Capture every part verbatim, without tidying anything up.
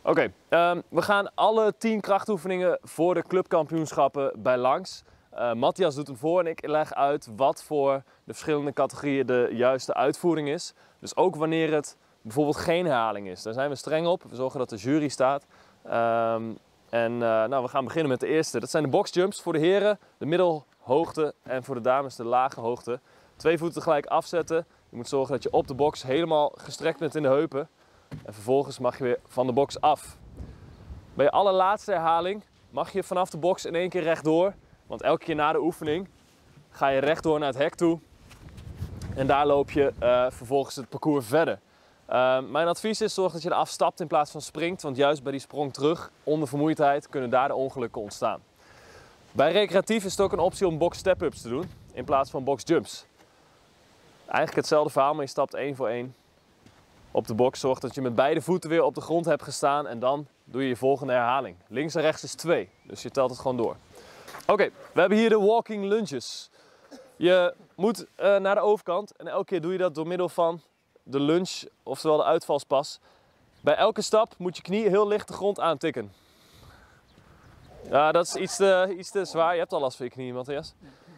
Oké, okay, um, we gaan alle tien krachtoefeningen voor de clubkampioenschappen bij langs. Uh, Matthias doet hem voor en ik leg uit wat voor de verschillende categorieën de juiste uitvoering is. Dus ook wanneer het bijvoorbeeld geen herhaling is. Daar zijn we streng op. We zorgen dat de jury staat. Um, en uh, nou, we gaan beginnen met de eerste. Dat zijn de boxjumps voor de heren, de middelhoogte en voor de dames de lage hoogte. Twee voeten tegelijk afzetten. Je moet zorgen dat je op de box helemaal gestrekt bent in de heupen. En vervolgens mag je weer van de box af. Bij je allerlaatste herhaling mag je vanaf de box in één keer rechtdoor. Want elke keer na de oefening ga je rechtdoor naar het hek toe. En daar loop je uh, vervolgens het parcours verder. Uh, mijn advies is zorg dat je eraf stapt in plaats van springt. Want juist bij die sprong terug, onder vermoeidheid, kunnen daar de ongelukken ontstaan. Bij recreatief is het ook een optie om box step-ups te doen in plaats van box jumps. Eigenlijk hetzelfde verhaal, maar je stapt één voor één op de box. Zorg dat je met beide voeten weer op de grond hebt gestaan en dan doe je je volgende herhaling. Links en rechts is twee, dus je telt het gewoon door. Oké, okay, we hebben hier de walking lunges. Je moet uh, naar de overkant en elke keer doe je dat door middel van de lunge, oftewel de uitvalspas. Bij elke stap moet je knie heel licht de grond aantikken. Ja, dat is iets te, iets te zwaar. Je hebt al last van je knieën, Matthias.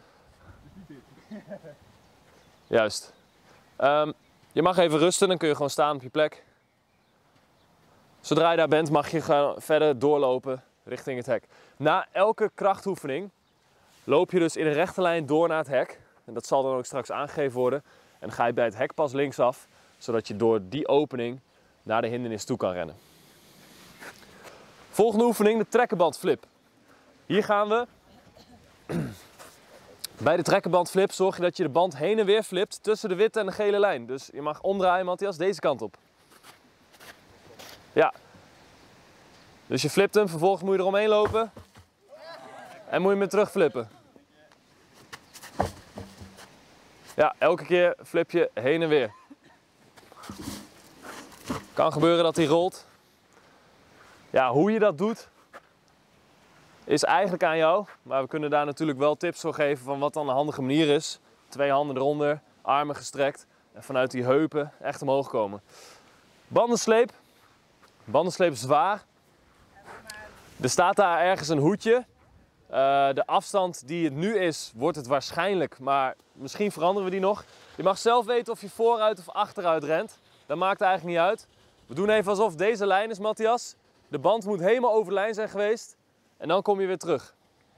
Juist. Um, je mag even rusten, dan kun je gewoon staan op je plek. Zodra je daar bent mag je gaan verder doorlopen richting het hek. Na elke krachtoefening loop je dus in een rechte lijn door naar het hek. En dat zal dan ook straks aangegeven worden. En dan ga je bij het hek pas linksaf, zodat je door die opening naar de hindernis toe kan rennen. Volgende oefening, de trekkenbandflip. Hier gaan we. Bij de trekkenbandflip zorg je dat je de band heen en weer flipt tussen de witte en de gele lijn. Dus je mag omdraaien, Matthias, deze kant op. Ja. Dus je flipt hem, vervolgens moet je eromheen lopen. En moet je hem weer terug flippen. Ja, elke keer flip je heen en weer. Kan gebeuren dat hij rolt. Ja, hoe je dat doet is eigenlijk aan jou. Maar we kunnen daar natuurlijk wel tips voor geven van wat dan een handige manier is. Twee handen eronder, armen gestrekt en vanuit die heupen echt omhoog komen. Bandensleep. Bandensleep zwaar. Er staat daar ergens een hoedje. Uh, de afstand die het nu is, wordt het waarschijnlijk, maar misschien veranderen we die nog. Je mag zelf weten of je vooruit of achteruit rent. Dat maakt eigenlijk niet uit. We doen even alsof deze lijn is, Matthias. De band moet helemaal over de lijn zijn geweest. En dan kom je weer terug.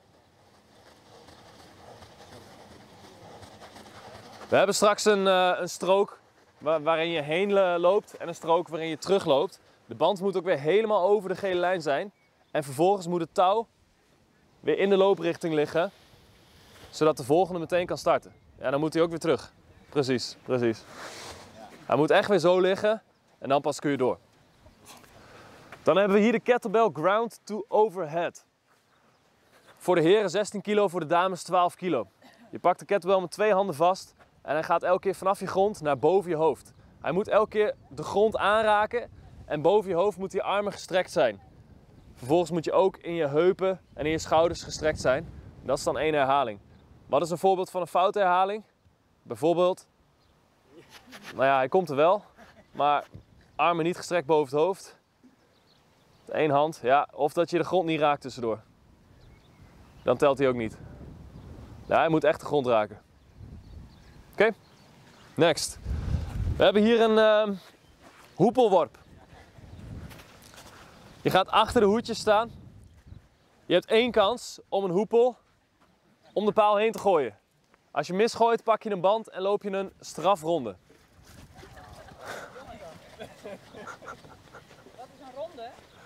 We hebben straks een, uh, een strook waar, waarin je heen uh, loopt en een strook waarin je terug loopt. De band moet ook weer helemaal over de gele lijn zijn. En vervolgens moet het touw weer in de looprichting liggen, zodat de volgende meteen kan starten. Ja, dan moet hij ook weer terug. Precies, precies. Hij moet echt weer zo liggen en dan pas kun je door. Dan hebben we hier de kettlebell ground to overhead. Voor de heren zestien kilo, voor de dames twaalf kilo. Je pakt de kettlebell met twee handen vast en hij gaat elke keer vanaf je grond naar boven je hoofd. Hij moet elke keer de grond aanraken en boven je hoofd moeten je armen gestrekt zijn. Vervolgens moet je ook in je heupen en in je schouders gestrekt zijn. Dat is dan één herhaling. Wat is een voorbeeld van een foute herhaling? Bijvoorbeeld, nou ja, hij komt er wel, maar armen niet gestrekt boven het hoofd. Eén hand, ja, of dat je de grond niet raakt tussendoor. Dan telt hij ook niet. Ja, hij moet echt de grond raken. Oké, okay. Next. We hebben hier een uh, hoepelworp. Je gaat achter de hoedjes staan. Je hebt één kans om een hoepel om de paal heen te gooien. Als je misgooit, pak je een band en loop je een strafronde. Wat is een ronde?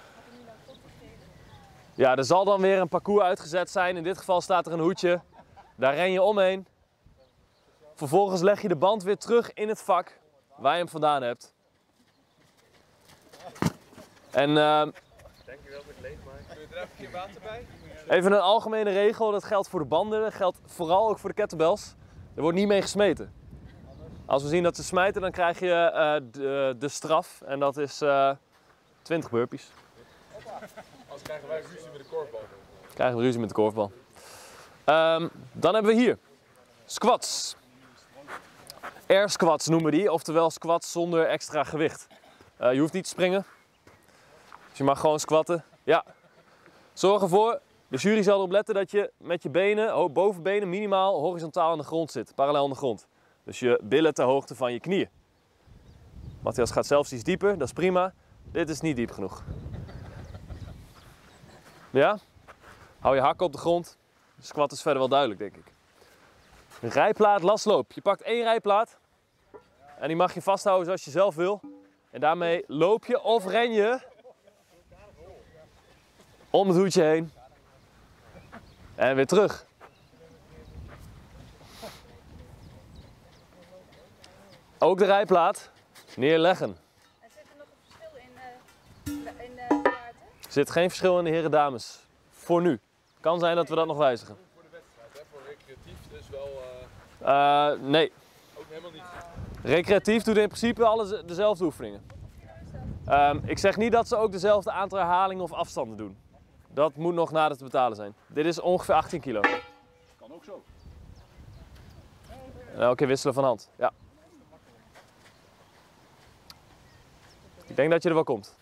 Ja, er zal dan weer een parcours uitgezet zijn. In dit geval staat er een hoedje. Daar ren je omheen. Vervolgens leg je de band weer terug in het vak waar je hem vandaan hebt. En uh, Denk je wel met leeg maken? Kun je er even een keer water bij? Even een algemene regel, dat geldt voor de banden, dat geldt vooral ook voor de kettlebells. Er wordt niet mee gesmeten. Als we zien dat ze smijten, dan krijg je uh, de, de straf en dat is uh, twintig burpees. Anders krijgen wij ruzie met de korfbal. Krijgen we ruzie met de korfbal. Um, dan hebben we hier squats. Air squats noemen we die, oftewel squats zonder extra gewicht. Uh, je hoeft niet te springen. Dus je mag gewoon squatten. Ja. Zorg ervoor, de jury zal erop letten dat je met je benen, bovenbenen minimaal horizontaal aan de grond zit. Parallel aan de grond. Dus je billen ter hoogte van je knieën. Matthias gaat zelfs iets dieper, dat is prima. Dit is niet diep genoeg. Ja? Hou je hakken op de grond. De squat is verder wel duidelijk, denk ik. Rijplaat, lastloop. Je pakt één rijplaat. En die mag je vasthouden zoals je zelf wil. En daarmee loop je of ren je om het hoedje heen. En weer terug. Ook de rijplaat neerleggen. En zit er nog een verschil in, uh, in de kaarten? Er zit geen verschil in de heren dames. Voor nu. Kan zijn dat we dat nog wijzigen. Voor de wedstrijd, hè? Voor recreatief dus wel... Uh, nee. Ook helemaal niet. Recreatief doet in principe alle dezelfde oefeningen. Um, ik zeg niet dat ze ook dezelfde aantal herhalingen of afstanden doen. Dat moet nog nader te betalen zijn. Dit is ongeveer achttien kilo. Kan ook zo. En elke keer wisselen van hand. Ja. Ik denk dat je er wel komt.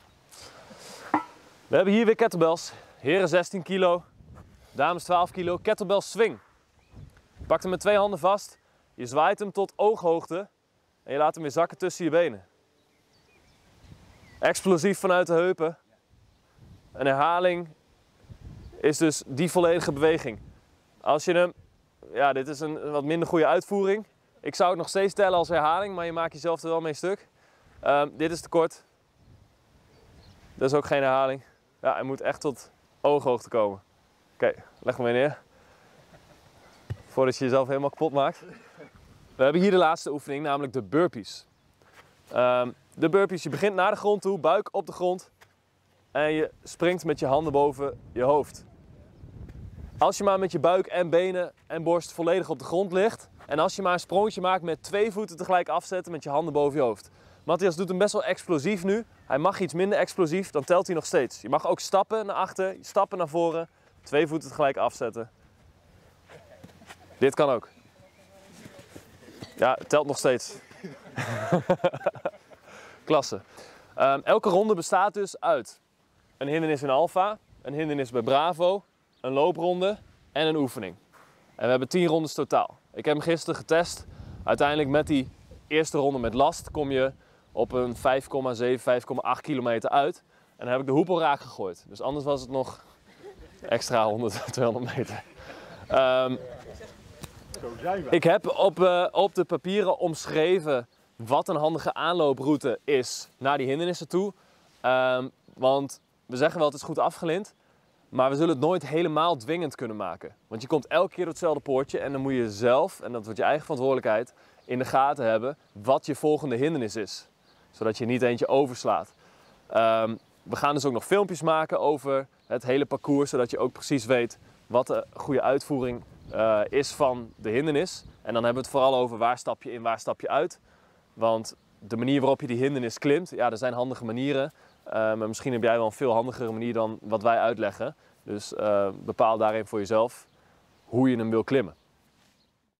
We hebben hier weer kettlebells. Heren zestien kilo, dames twaalf kilo. Kettlebell swing. Je pakt hem met twee handen vast. Je zwaait hem tot ooghoogte. En je laat hem weer zakken tussen je benen. Explosief vanuit de heupen. Een herhaling is dus die volledige beweging. Als je hem... Ja, dit is een wat minder goede uitvoering. Ik zou het nog steeds tellen als herhaling, maar je maakt jezelf er wel mee stuk. Um, dit is te kort. Dat is ook geen herhaling. Ja, hij moet echt tot ooghoogte komen. Oké, okay, leg hem weer neer. Voordat je jezelf helemaal kapot maakt. We hebben hier de laatste oefening, namelijk de burpees. Um, de burpees, je begint naar de grond toe, buik op de grond. En je springt met je handen boven je hoofd. Als je maar met je buik en benen en borst volledig op de grond ligt. En als je maar een sprongetje maakt met twee voeten tegelijk afzetten met je handen boven je hoofd. Matthias doet hem best wel explosief nu. Hij mag iets minder explosief, dan telt hij nog steeds. Je mag ook stappen naar achter, stappen naar voren. Twee voeten tegelijk afzetten. Dit kan ook. Ja, het telt nog steeds. Klasse. Um, elke ronde bestaat dus uit een hindernis in alfa, een hindernis bij bravo, een loopronde en een oefening. En we hebben tien rondes totaal. Ik heb hem gisteren getest. Uiteindelijk met die eerste ronde met last kom je op een vijf komma zeven, vijf komma acht kilometer uit. En dan heb ik de hoepel raak gegooid. Dus anders was het nog extra honderd, tweehonderd meter. Um, ik heb op, uh, op de papieren omschreven wat een handige aanlooproute is naar die hindernissen toe. Um, want we zeggen wel het is goed afgelind. Maar we zullen het nooit helemaal dwingend kunnen maken. Want je komt elke keer door hetzelfde poortje en dan moet je zelf, en dat wordt je eigen verantwoordelijkheid, in de gaten hebben wat je volgende hindernis is. Zodat je niet eentje overslaat. Um, we gaan dus ook nog filmpjes maken over het hele parcours, zodat je ook precies weet wat de goede uitvoering uh, is van de hindernis. En dan hebben we het vooral over waar stap je in, waar stap je uit. Want de manier waarop je die hindernis klimt, ja, er zijn handige manieren. Uh, maar misschien heb jij wel een veel handigere manier dan wat wij uitleggen. Dus uh, bepaal daarin voor jezelf hoe je hem wil klimmen.